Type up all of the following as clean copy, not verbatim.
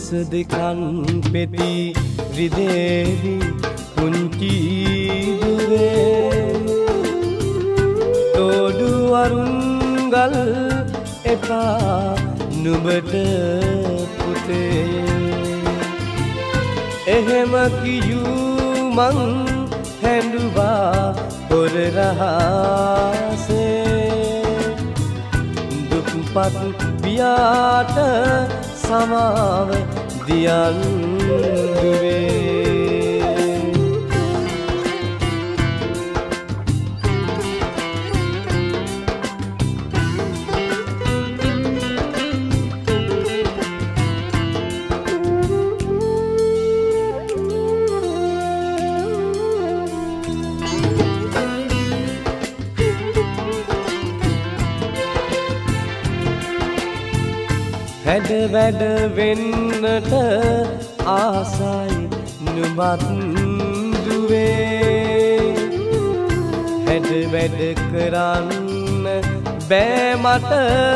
දෙකන් පෙති රිදේවි පුංචි දුවේ තෝඩු වරුංගල් එපා නුඹට පුතේ එහෙම කියූ මං හැඬුවා පොර රහසේ දුක්පත් පියාට සමාව දියන් දුවේ හැඩ වැඩ වෙන්නට ආසයි නුඹත් දුවේ හැඩ වැඩ කරන්න බෑ මට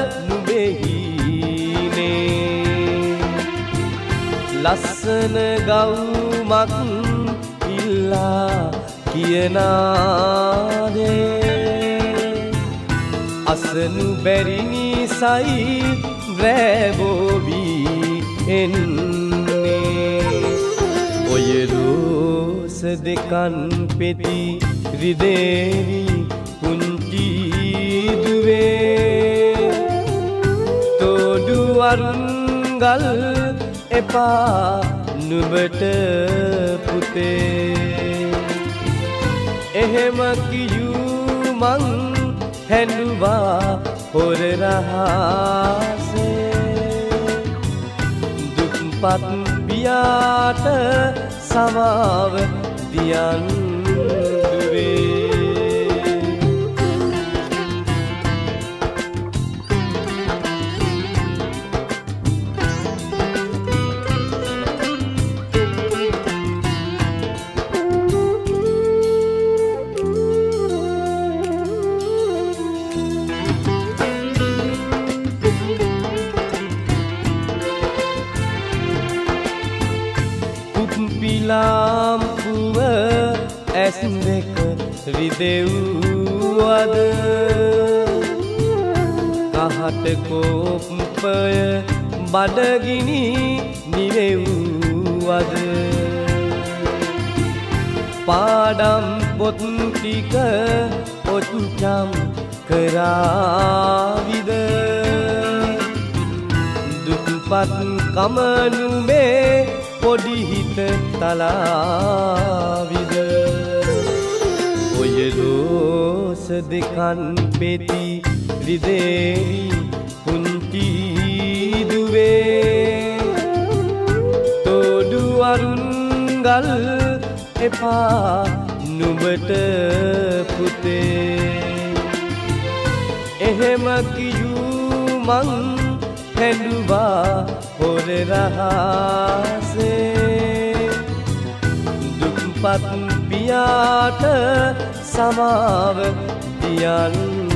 නුඹෙහිනේ ලස්සන ගවුමක් ඉල්ලා කියනාදේ අසනු බැරි නිසයි රැබෝවී එන්නේ ඔය රෝස දෙකන් පෙති රිදේවි පුංචි දුවේ තෝඩු වරුංගල් එපා නුඹට පුතේ එහෙම කියූ මං හැඬුවා පොර රහසේ දුක්පත් පියාට සමාව දියන් දුවේ ලාම්පුව ඇස් දෙක රිදෙව්වද කහට කෝප්පය බඩගිනි නිවෙව්වද පාඩම් පොත් ටික ඔච්චම් කරාවිද දුක්පත් කමනුමේ පොඩි හිත තලාවිද ඔය රෝස දෙකන් පෙති රිදේවි පුංචි දුවේ තෝඩු වරුංගල් එපා නුඹට පුතේ එහෙම කියූ මං හැඬුවා පොර රහසේ දුක්පත් පියාට සමාව දියන්